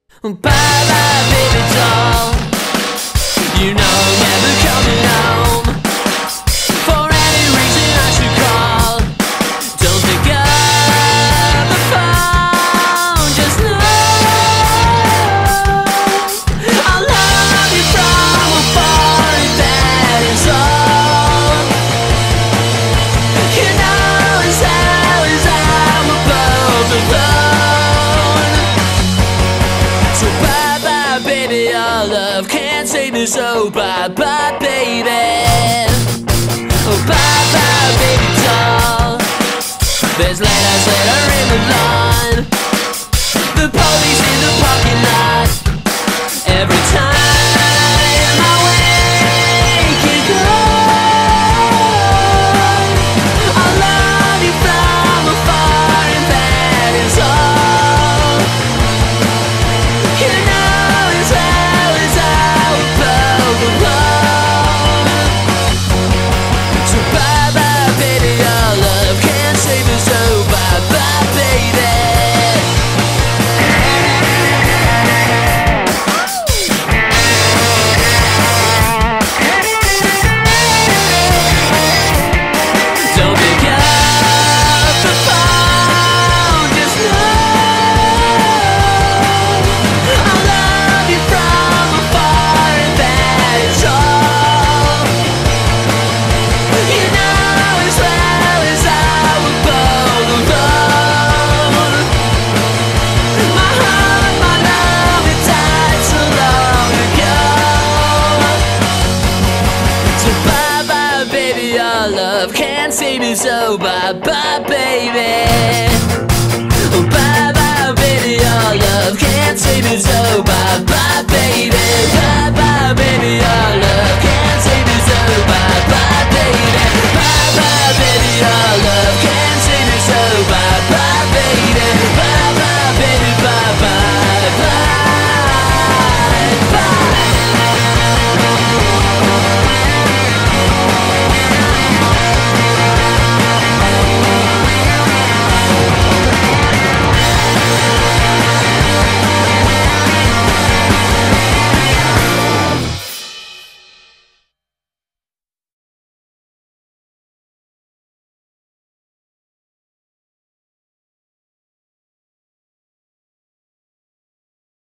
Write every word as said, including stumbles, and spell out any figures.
Bye bye baby doll, you know I'm never coming home. For any reason I should call, don't pick up the phone. Just know I'll love you from afar, and that is all. You know as how as I'm above the phone. So bye bye baby, our love can't save us. Oh bye bye baby, oh bye bye baby doll. There's letters that are in the lawn, the police in the parking lot. Every time I wake and cry, I love you from afar, and that is all. You know as well as I'm above the law. So bye bye baby, our love can't save us. Oh bye bye baby. Don't pick up the phone, just know I love you from afar, and that is all. You know as well as I'm above the road. My heart, my love, it died so long ago. So bye bye baby, our love can't save us. Oh bye bye baby.